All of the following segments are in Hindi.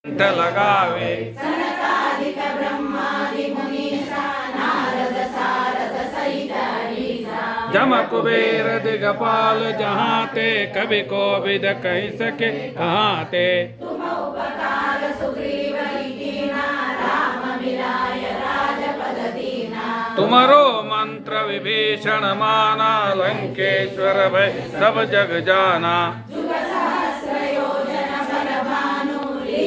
लगावे सनकादिक ब्रह्मादि मुनीसा नारद सारद सहित अहिसा जम कुबेर दिगपाल जहाँ ते कवि को विद कह सके कहाँ ते तुम उपकार सुग्रीव कीना राम मिलाय राजपद दीना तुम्हारो मंत्र विभीषण माना लंकेश्वर भय सब जग जाना जुग सहस्र योजन बल भानु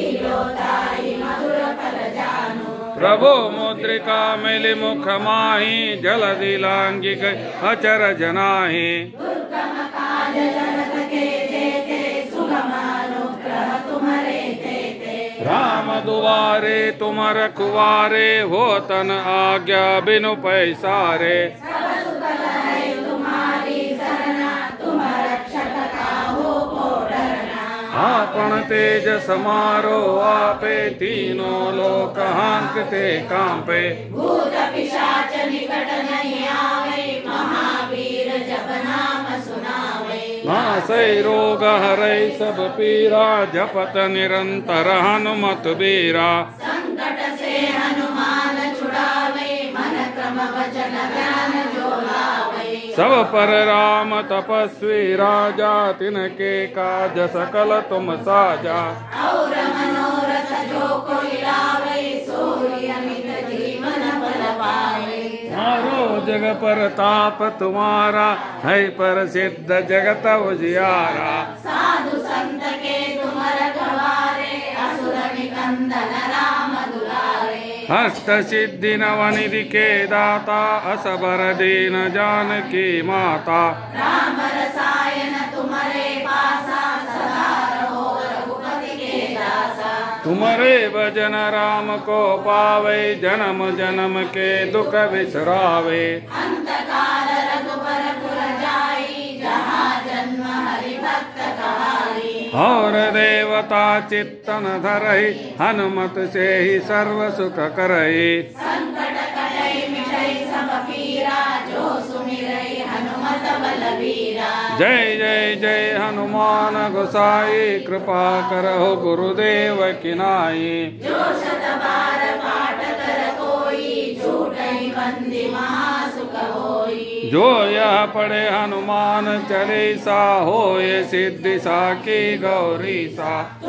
लीलोताई मधुर फल जानु प्रभु मुद्रिका मिलि मुख माही जलधि लांघि गई अचर जनाहि दुर्गम काज जगत के जेते सुगम अनुग्रह तुम्हारे तेते राम दुआरे तुम रखवारे हो तन आज्ञा बिनु पैसारे सब सुख लहै तुम्हारी सरना तुम रक्षक काहू को डरना आपन तेज समारो आपे तीनों लोक हांकते कांपे भूत पिशाच निकट नहीं आवे महावीर जब नाम सुनावे नासै रोग हरै सब पीरा जपत निरंतर हनुमत बीरा संकट से हनुमान छुड़ावे मन क्रम वचन ध्यान जो लावे सब पर राम तपस्वी राजा तिनके काज सकल तुम साजा और मनोरथ जो कोई लावे सोई अमित जीवन फल पावे मारो जग पर ताप तुम्हारा है पर सिद्ध जगत उजियारा साधु संत के तुम रखवारे असुर निकंदन राम दुलारे हस्त सिद्धि नवनिधि के दाता असबर दीन जानकी माता राम रसायन तुम्हारे पासा सदा रहो रघुपति के दासा तुम्हारे भजन राम को पावे जन्म जन्म के दुख बिसरावे अंत काल रघुबर पुर जाई जहाँ जन्म हरि भक्त कहाई और देवता चित्तन धरहि हनुमत से ही सर्व सुख करहि संकट कटै मिटै सब पीरा जो सुमिरै हनुमत बलबीरा जय जय जय हनुमान गोसाई कृपा करहु गुरुदेव की नाई जो शत बार पाठ कर कोई झूठै बंदी महासुख होई जो यह पढ़े हनुमान चालीसा होए सिद्धि साकी गौरी सा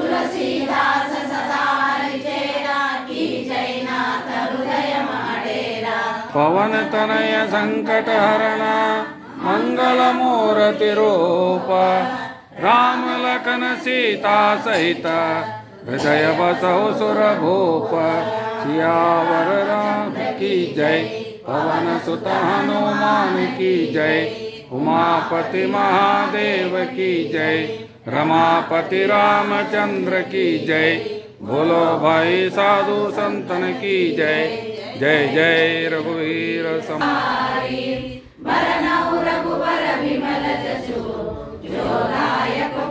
तुलसीदास सदा हरिचेरा की जय नाथ हृदय माडेरा पवन तनय संकट हरण मंगल मूर्ति रूप राम लखन सीता सहित हृदय बसहु सुर भूप सियावर राम की जय पवन सुत हनुमान की जय उमापति महादेव की जय रमापति रामचंद्र की जय बोलो भाई साधु संतन की जय जय जय रघुवीर सम वरनौ रघुबर विमल जसु जो दायक